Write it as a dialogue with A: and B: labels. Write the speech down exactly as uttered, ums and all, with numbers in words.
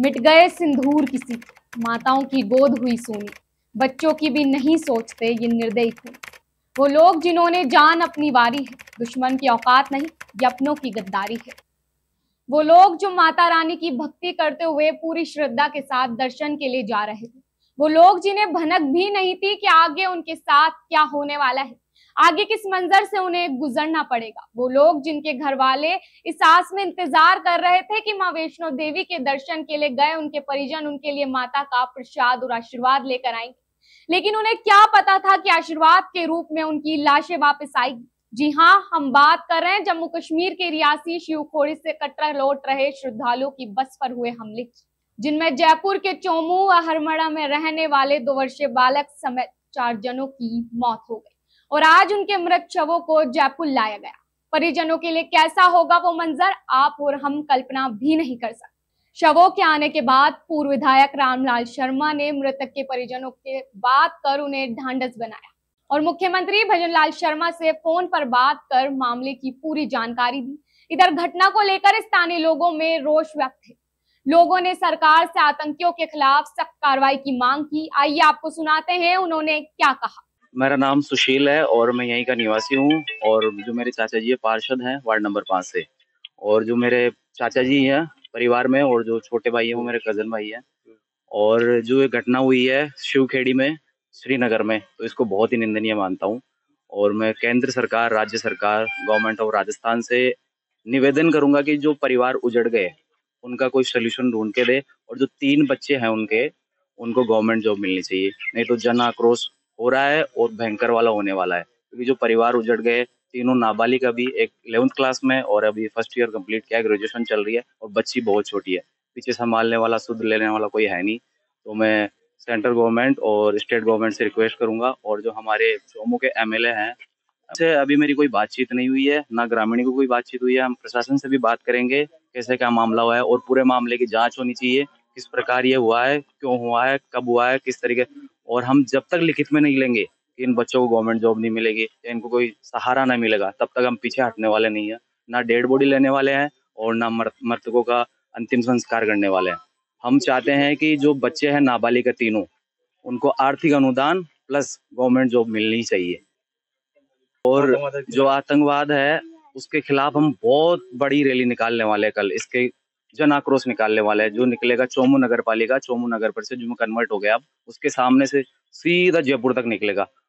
A: मिट गए सिंदूर की सीख, माताओं की गोद हुई सोनी, बच्चों की भी नहीं सोचते ये निर्दयी खून। वो लोग जिन्होंने जान अपनी वारी है, दुश्मन की औकात नहीं, ये अपनों की गद्दारी है। वो लोग जो माता रानी की भक्ति करते हुए पूरी श्रद्धा के साथ दर्शन के लिए जा रहे थे। वो लोग जिन्हें भनक भी नहीं थी कि आगे उनके साथ क्या होने वाला है, आगे किस मंजर से उन्हें गुजरना पड़ेगा। वो लोग जिनके घर वाले इस आस में इंतजार कर रहे थे कि माँ वैष्णो देवी के दर्शन के लिए गए उनके परिजन उनके लिए माता का प्रसाद और आशीर्वाद लेकर आएंगे, लेकिन उन्हें क्या पता था कि आशीर्वाद के रूप में उनकी लाशें वापस आएगी। जी हाँ, हम बात कर रहे हैं जम्मू कश्मीर के रियासी शिवखोड़ी से कटरा लौट रहे श्रद्धालुओं की बस पर हुए हमले, जिनमें जयपुर के चोमू व हरमड़ा में रहने वाले दो वर्षीय बालक समेत चार जनों की मौत हो गई और आज उनके मृत शवों को जयपुर लाया गया। परिजनों के लिए कैसा होगा वो मंजर, आप और हम कल्पना भी नहीं कर सकते। शवों के आने के बाद पूर्व विधायक रामलाल शर्मा ने मृतक के परिजनों के बात कर उन्हें ढांढस बनाया और मुख्यमंत्री भजनलाल शर्मा से फोन पर बात कर मामले की पूरी जानकारी दी। इधर घटना को लेकर स्थानीय लोगों में रोष व्यक्त है। लोगों ने सरकार से आतंकियों के खिलाफ सख्त कार्रवाई की मांग की। आइए आपको सुनाते हैं उन्होंने क्या कहा।
B: मेरा नाम सुशील है और मैं यहीं का निवासी हूँ और जो मेरे चाचा जी है पार्षद हैं वार्ड नंबर पाँच से, और जो मेरे चाचा जी हैं परिवार में और जो छोटे भाई हैं वो मेरे कजन भाई हैं। और जो ये घटना हुई है शिवखेड़ी में श्रीनगर में, तो इसको बहुत ही निंदनीय मानता हूँ। और मैं केंद्र सरकार, राज्य सरकार, गवर्नमेंट ऑफ राजस्थान से निवेदन करूंगा कि जो परिवार उजड़ गए उनका कोई सोल्यूशन ढूंढ के दे, और जो तीन बच्चे हैं उनके उनको गवर्नमेंट जॉब मिलनी चाहिए, नहीं तो जन आक्रोश हो रहा है और भयंकर वाला होने वाला है। क्योंकि जो परिवार उजड़ गए, तीनों नाबालिग, अभी एक इलेवेंथ क्लास में और अभी फर्स्ट ईयर कंप्लीट किया, ग्रेजुएशन चल रही है, और बच्ची बहुत छोटी है, पीछे संभालने वाला, शुद्ध लेने वाला कोई है नहीं। तो मैं सेंट्रल गवर्नमेंट और स्टेट गवर्नमेंट से रिक्वेस्ट करूंगा, और जो हमारे चोमू के एमएलए हैं से अभी मेरी कोई बातचीत नहीं हुई है, ना ग्रामीण को कोई बातचीत हुई है। हम प्रशासन से भी बात करेंगे कैसे क्या मामला हुआ है, और पूरे मामले की जांच होनी चाहिए, किस प्रकार ये हुआ है, क्यों हुआ है, कब हुआ है, किस तरीके। और हम जब तक लिखित में नहीं लेंगे कि इन बच्चों को गवर्नमेंट जॉब नहीं मिलेगी या इनको कोई सहारा नहीं मिलेगा, तब तक हम पीछे हटने वाले नहीं है। ना डेड बॉडी लेने वाले हैं और ना मृतकों का अंतिम संस्कार करने वाले हैं। हम चाहते हैं कि जो बच्चे हैं नाबालिग तीनों, उनको आर्थिक अनुदान प्लस गवर्नमेंट जॉब मिलनी चाहिए। और जो आतंकवाद है उसके खिलाफ हम बहुत बड़ी रैली निकालने वाले हैं कल, इसके जन आक्रोश निकालने वाले हैं। जो निकलेगा चोमू नगर पालिका, चोमू नगर परिषद जो कन्वर्ट हो गया अब, उसके सामने से सीधा जयपुर तक निकलेगा।